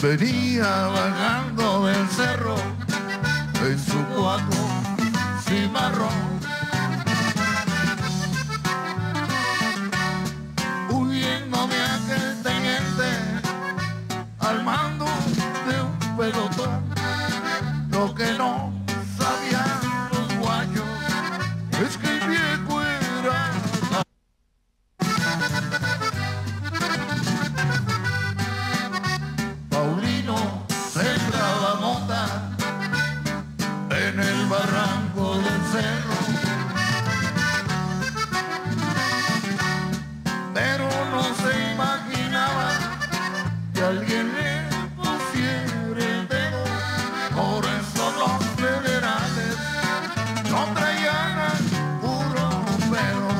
venía bajando del cerro en su cuatro cimarrón, huyendo de aquel teniente al mando de un pelotón. Lo que no sabían los guayos es que el viejo era Paulino, sembraba mota en el barranco del cerro, pero no se imaginaba que alguien le pusiera el dedo. Por eso los federales no traían al puro pedo.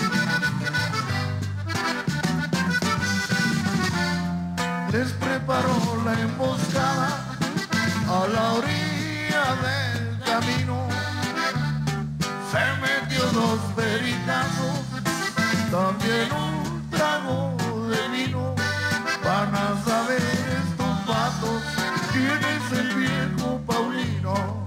Les preparó la emboscada a la orilla del camino, se metió 2 veritazos, también un trago de vino. Van a saber estos patos quién es el viejo Paulino.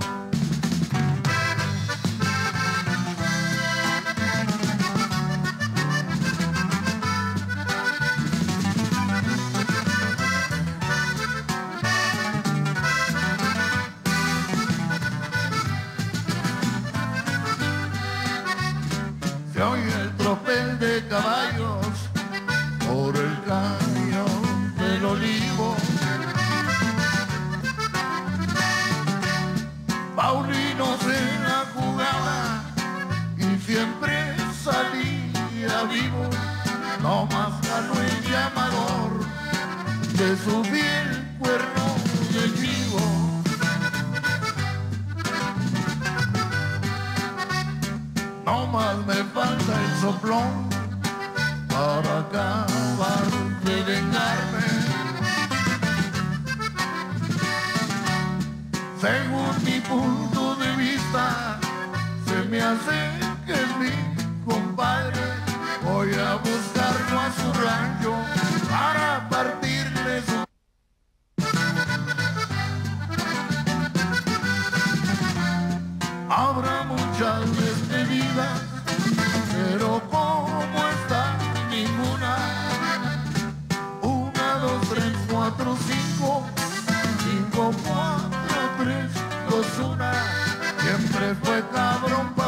Se oye el tropel de caballos por el cañón del Olivo. Paulino se la jugaba y siempre salía vivo. No más ganó el llamador de subir el cuerno del chivo. No más me falta el soplón para acabar de vengarme. Según mi punto de vista, se me hace que es mi compadre. Voy a buscarlo a su rancho para partirle su... Habrá muchas despedidas, pero como está ninguna. 1, 2, 3, 4, 5, 5, 4, 3, 2, 1. Siempre fue cabrón.